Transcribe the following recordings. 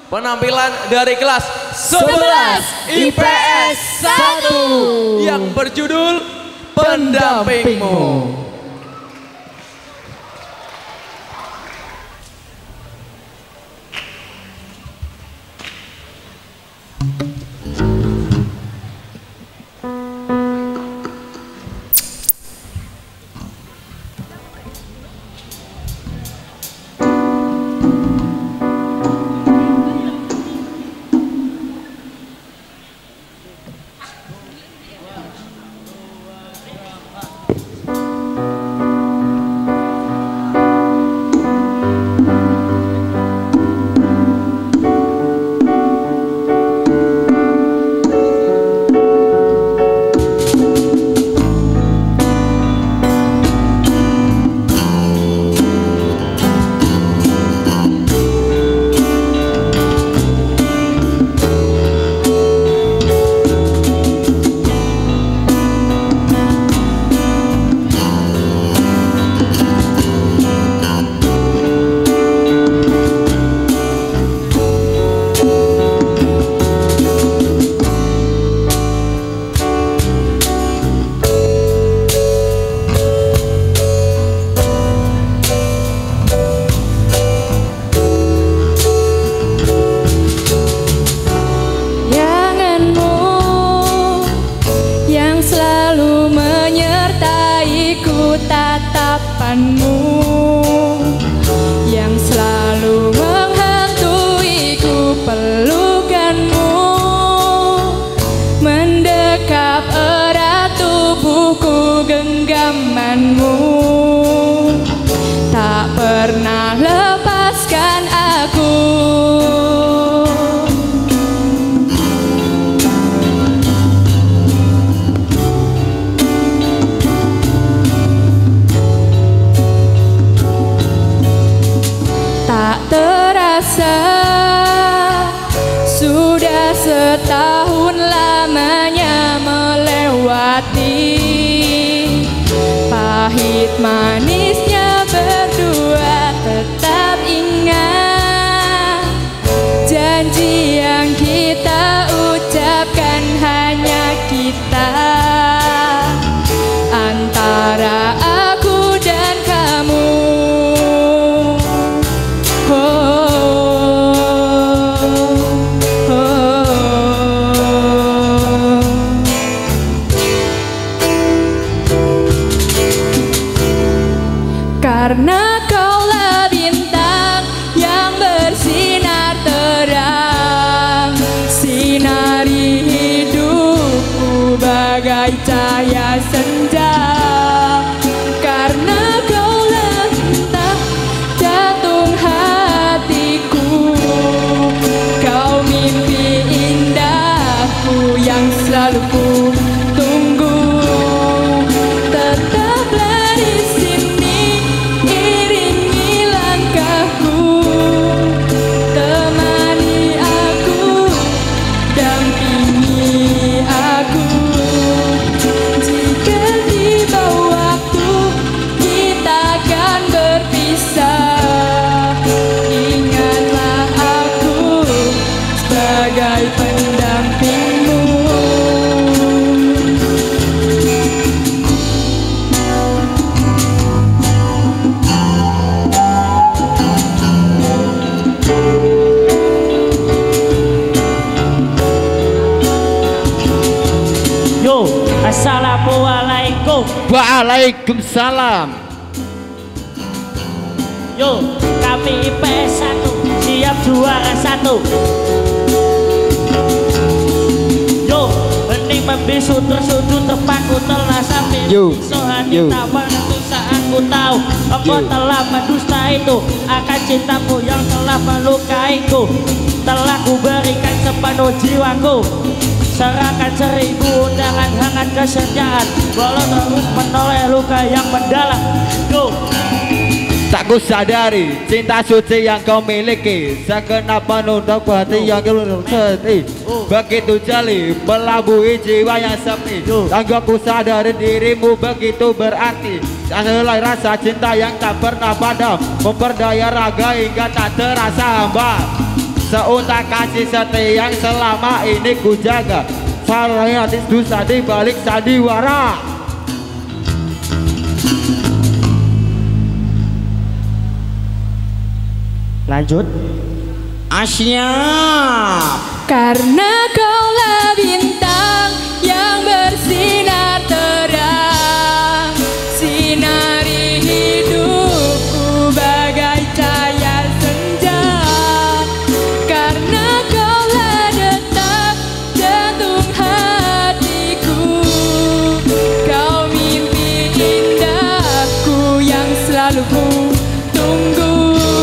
penampilan dari kelas 11 IPS 1 yang berjudul Pendampingmu. Tatapanmu yang selalu menghantuiku, pelukanmu mendekap erat tubuhku, genggamanmu tak pernah lepaskan aku. Sudah setahun lamanya melewati, pahit manisnya berdua tetap ingat janji yang kita ucapkan hanya kita, antara aku dan kamu. Karena kaulah bintang yang bersinar terang, sinari hidupku bagai cahaya senja. Karena kaulah bintang jantung hatiku, kau mimpi indahku yang selalu ku tunggu. Tetaplah di sini, pendampingmu. Yo, assalamualaikum. Waalaikumsalam. Yo, kami IPS 1 siap juara 1. Yo, bening membisu tersudut tepaku telah sampai sohani tak menentu saat ku tahu engkau telah mendusta itu akan cintamu yang telah melukaiku. Telah ku berikan sepenuh jiwaku, serahkan 1000 undangan hangat kesetiaan, walau terus menoleh luka yang mendalam. Yo, tak ku sadari cinta suci yang kau miliki, segenap penutup hati yang kau sedih. Begitu jeli melabui jiwa yang sepi, tanpa ku sadari dirimu begitu berarti. Helai rasa cinta yang tak pernah padam, memperdaya raga hingga tak terasa hambar. seuntak kasih setia yang selama ini ku jaga. Salahnya hati dusta di balik sandiwara. Lanjut. Asyap. Karena kaulah bintang yang bersinar terang, sinari hidupku bagai cahaya senja. Karena kaulah detak jantung hatiku, kau mimpi indahku yang selalu ku tunggu.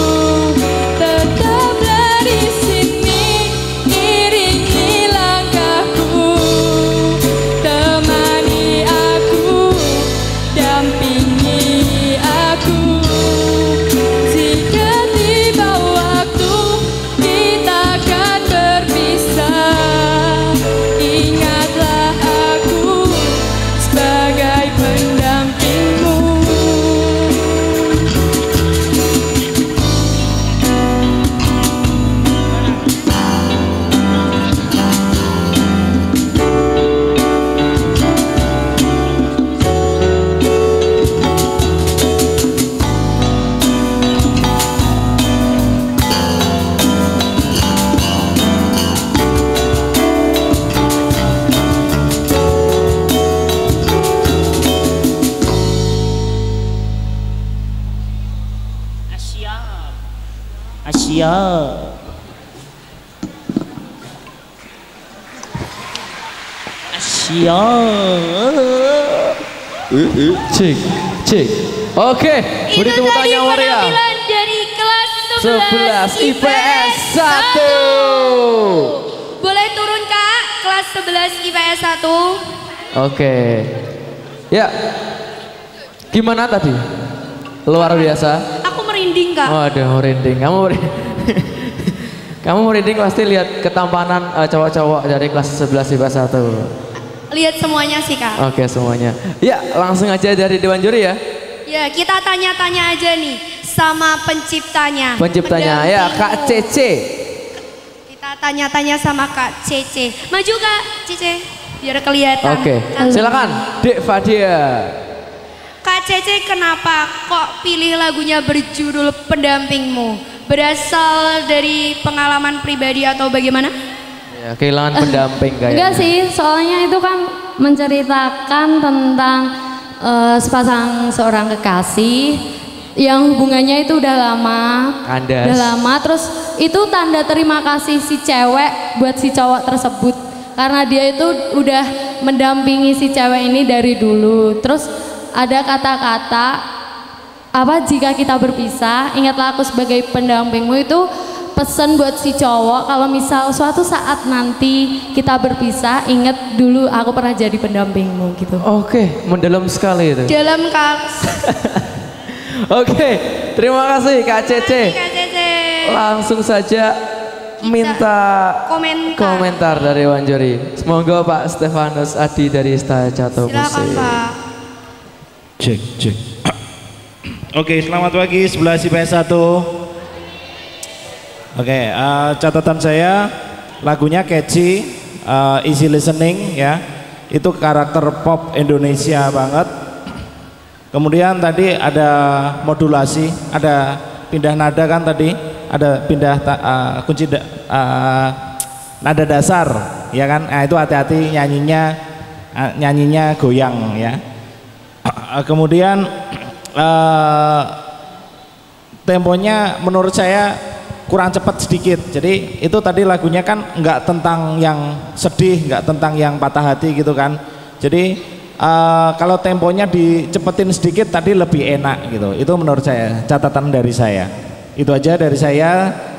Asia. Asia. Cek, cek. Oke, beri tepuk tangan yang meriah. Penampilan dari kelas 11 IPS 1. Boleh turun Kak, kelas 11 IPS 1. Oke. Ya. Gimana tadi? Luar biasa. Aku merinding Kak. Waduh, merinding. Kamu merinding pasti lihat ketampanan cowok-cowok dari kelas 11 IPS 1. Lihat semuanya sih Kak. Oke, semuanya. Ya, langsung aja dari Dewan Juri ya. Ya, kita tanya-tanya aja nih sama penciptanya. Penciptanya ya, Kak Cece. Kita tanya-tanya sama Kak Cece. Maju Kak Cece, biar kelihatan. Oke, silakan Dek Fadia. Kak Cece, kenapa kok pilih lagunya berjudul Pendampingmu? Berasal dari pengalaman pribadi atau bagaimana? Ya, kehilangan pendamping kayaknya. Enggak sih, soalnya itu kan menceritakan tentang sepasang seorang kekasih yang hubungannya itu udah lama. Kandas. Udah lama, terus itu tanda terima kasih si cewek buat si cowok tersebut. Karena dia itu udah mendampingi si cewek ini dari dulu. Terus ada kata-kata apa, jika kita berpisah ingatlah aku sebagai pendampingmu, itu pesan buat si cowok kalau misal suatu saat nanti kita berpisah, ingat dulu aku pernah jadi pendampingmu gitu. Oke, mendalam sekali itu. Dalam Kak. Oke, terima kasih Kak Cece. Kak Cece. Langsung saja minta komentar dari Dewan Juri. Semoga Pak Stefanus Adi dari Stacato Musik. Silakan Pak. Cek, cek. Oke, selamat pagi 11 IPS 1. Oke, catatan saya lagunya catchy, easy listening ya. Itu karakter pop Indonesia banget. Kemudian tadi ada modulasi, ada pindah nada kan tadi, ada pindah kunci nada dasar ya kan. Nah, itu hati-hati nyanyinya goyang ya. Kemudian temponya menurut saya kurang cepat sedikit. Jadi itu tadi lagunya kan nggak tentang yang sedih, nggak tentang yang patah hati gitu kan. Jadi kalau temponya dicepetin sedikit tadi lebih enak gitu. Itu menurut saya, catatan dari saya. Itu aja dari saya.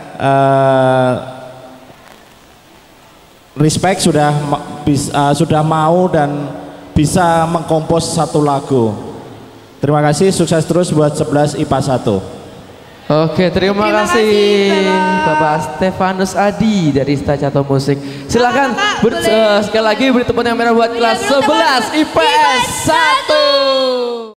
Respect sudah mau dan bisa mengkompos satu lagu. Terima kasih, sukses terus buat 11 IPA 1. Oke, terima kasih Bapak Stefanus Adi dari Stacato Musik. Silakan sekali lagi beri tepuk tangan merah buat kelas 11 IPS 1.